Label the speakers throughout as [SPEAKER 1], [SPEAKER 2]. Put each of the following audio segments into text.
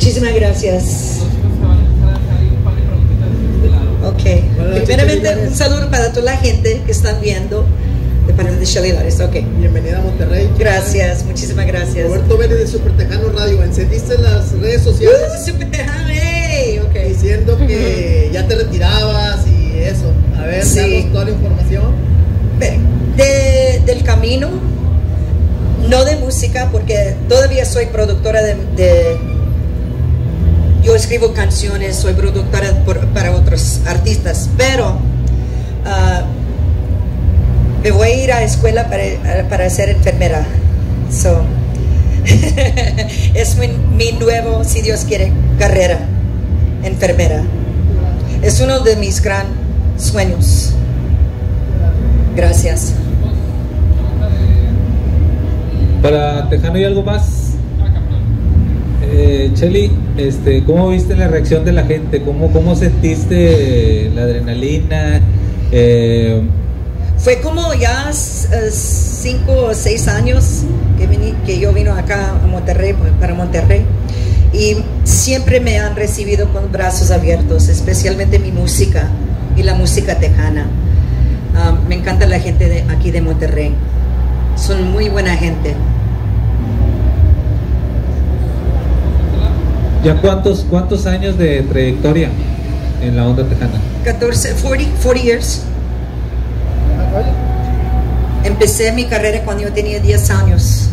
[SPEAKER 1] Muchísimas gracias. Ok. Primeramente, un saludo para toda la gente que están viendo de parte de Shelly Lares. Ok.
[SPEAKER 2] Bienvenida a Monterrey.
[SPEAKER 1] Gracias, muchísimas gracias.
[SPEAKER 2] Roberto Vélez de Super Tejano Radio. Encendiste las redes sociales.
[SPEAKER 1] Super Tejano, hey. Okay.
[SPEAKER 2] Diciendo que ya te retirabas y eso. A ver,
[SPEAKER 1] sí.
[SPEAKER 2] Danos toda la información.
[SPEAKER 1] Del camino, no de música, porque todavía soy productora yo escribo canciones, soy productora para otros artistas, pero me voy a ir a escuela para ser enfermera. So, es mi nuevo, si Dios quiere, carrera, enfermera. Es uno de mis grandes sueños. Gracias.
[SPEAKER 3] Para Tejano, ¿y algo más? Shelly, ¿cómo viste la reacción de la gente? ¿Cómo sentiste la adrenalina?
[SPEAKER 1] Fue como ya 5 o 6 años que yo vino acá a Monterrey, para Monterrey, y siempre me han recibido con brazos abiertos, especialmente mi música y la música tejana. Me encanta la gente de aquí de Monterrey, son muy buena gente.
[SPEAKER 3] ¿Ya cuántos años de trayectoria en la onda tejana?
[SPEAKER 1] 40 years. Empecé mi carrera cuando yo tenía 10 años,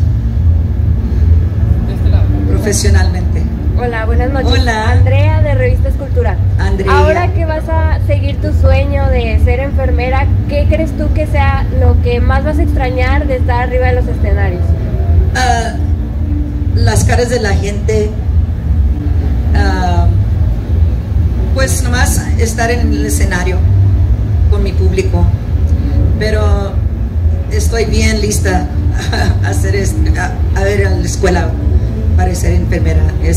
[SPEAKER 1] profesionalmente.
[SPEAKER 4] Hola, buenas noches.
[SPEAKER 1] Hola.
[SPEAKER 4] Andrea de Revista Escultura.
[SPEAKER 1] Andrea.
[SPEAKER 4] Ahora que vas a seguir tu sueño de ser enfermera, ¿qué crees tú que sea lo que más vas a extrañar de estar arriba de los escenarios?
[SPEAKER 1] Las caras de la gente, pues nomás estar en el escenario con mi público, pero estoy bien lista a hacer a ver a la escuela para ser enfermera.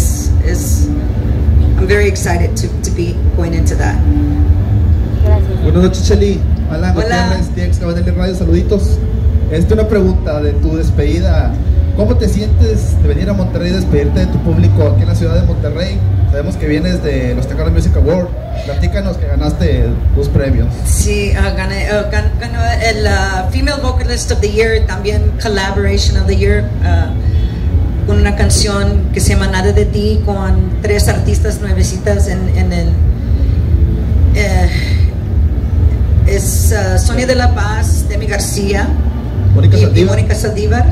[SPEAKER 1] I'm very excited to be going into that.
[SPEAKER 4] Gracias.
[SPEAKER 2] Buenas noches, Shelly. Hola,
[SPEAKER 1] Hola.
[SPEAKER 2] Radio, saluditos. Una pregunta de tu despedida. ¿Cómo te sientes de venir a Monterrey y despedirte de tu público aquí en la ciudad de Monterrey? Sabemos que vienes de los Tejano Music Awards. Platícanos que ganaste 2 premios.
[SPEAKER 1] Sí, ganó el Female Vocalist of the Year, también Collaboration of the Year, con una canción que se llama Nada de Ti, con 3 artistas nuevecitas en el... es Sonia de la Paz, Demi García y Mónica Saldívar.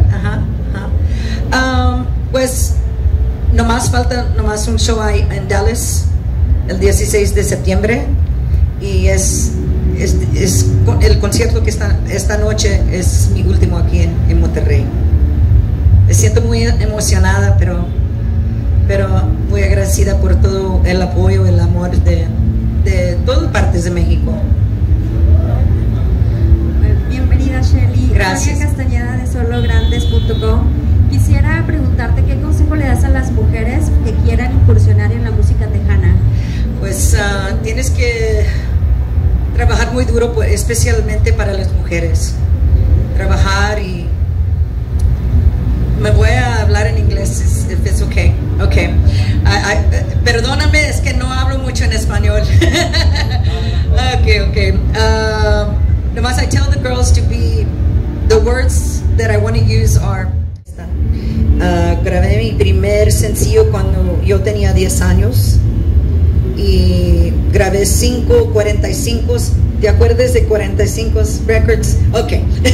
[SPEAKER 1] Pues nomás falta un show ahí en Dallas el 16 de septiembre y es el concierto que esta noche es mi último aquí en Monterrey. Me siento muy emocionada, pero muy agradecida por todo el apoyo, el amor de todas partes de México.
[SPEAKER 5] Bienvenida, Shelly.
[SPEAKER 1] Gracias.
[SPEAKER 5] María Castañeda de solograndes.com. Quisiera preguntarte qué consejo le das a las mujeres que quieran incursionar en la música tejana.
[SPEAKER 1] Pues tienes que trabajar muy duro, especialmente para las mujeres. Trabajar y... Me voy a hablar en inglés, if it's okay. Okay. Perdóname, es que no hablo mucho en español. Okay. Nomás I tell the girls to be... The words that I want to use are... grabé mi primer sencillo cuando yo tenía 10 años y grabé 5 45. ¿Te acuerdas de 45 records? Ok.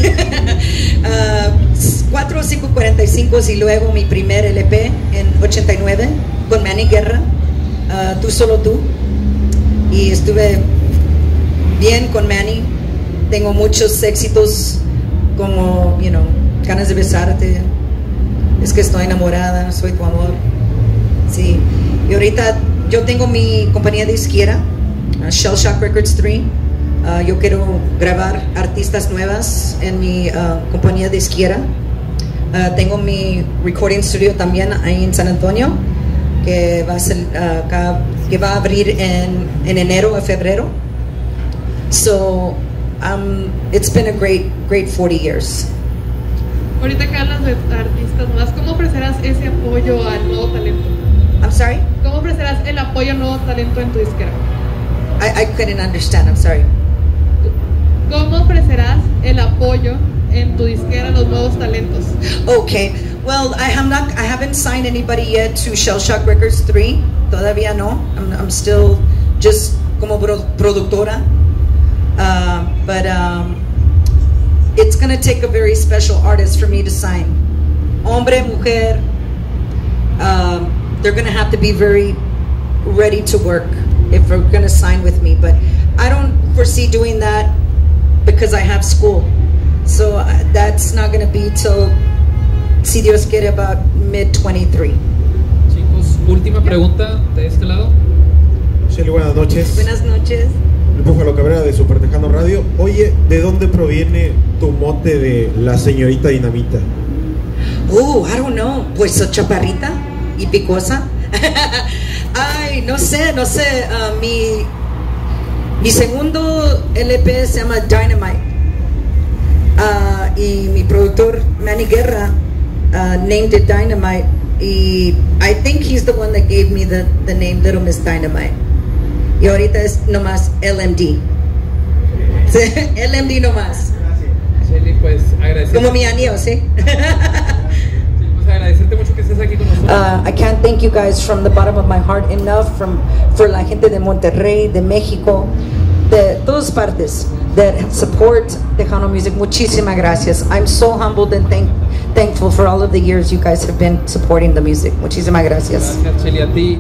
[SPEAKER 1] 4 o 5 45 y luego mi primer LP en 89 con Manny Guerra, Tú Solo Tú, y estuve bien con Manny. Tengo muchos éxitos como, Ganas de Besarte, Es que estoy enamorada, Soy tu amor. Sí. Y ahorita yo tengo mi compañía de izquierda, Shell Shock Records 3. Yo quiero grabar artistas nuevas en mi compañía de izquierda. Tengo mi recording studio también ahí en San Antonio, que va a ser, que va a abrir en enero o febrero. So it's been a great 40 years.
[SPEAKER 6] Ahorita que hablas de artistas más, ¿cómo ofrecerás ese apoyo al nuevo talento?
[SPEAKER 1] I'm sorry?
[SPEAKER 6] ¿Cómo ofrecerás el apoyo a nuevo talento en tu disquera?
[SPEAKER 1] I couldn't understand. I'm sorry.
[SPEAKER 6] ¿Cómo ofrecerás el apoyo en tu disquera a los nuevos talentos?
[SPEAKER 1] Okay. Well, I haven't signed anybody yet to Shell Shock Records 3. Todavía no. I'm still just como productora. But it's going to take a very special artist for me to sign. Hombre, mujer. They're going to have to be very ready to work if they're going to sign with me. But I don't foresee doing that because I have school. So that's not going to be till, si Dios quiere, about mid-23.
[SPEAKER 3] Chicos, última pregunta de este lado.
[SPEAKER 7] Shelly, buenas noches.
[SPEAKER 1] Buenas noches.
[SPEAKER 7] El Búfalo Cabrera de Super Tejano Radio. Oye, ¿de dónde proviene tu mote de la señorita Dinamita?
[SPEAKER 1] I don't know. Pues chaparrita y picosa. Ay, no sé. Mi segundo LP se llama Dynamite. Y mi productor Manny Guerra named it Dynamite. Y I think he's the one that gave me the name Little Miss Dynamite. Y ahorita es nomás LMD. LMD nomás.
[SPEAKER 3] Shelly, pues agradecerte.
[SPEAKER 1] Como mi anillo, ¿sí?
[SPEAKER 3] Pues agradecerte mucho que estés aquí con nosotros.
[SPEAKER 1] I can't thank you guys from the bottom of my heart enough for la gente de Monterrey, de México, de todas partes that support Tejano Music. Muchísimas gracias. I'm so humbled and thankful for all of the years you guys have been supporting the music. Muchísimas gracias.
[SPEAKER 3] Gracias, Shelly, a ti.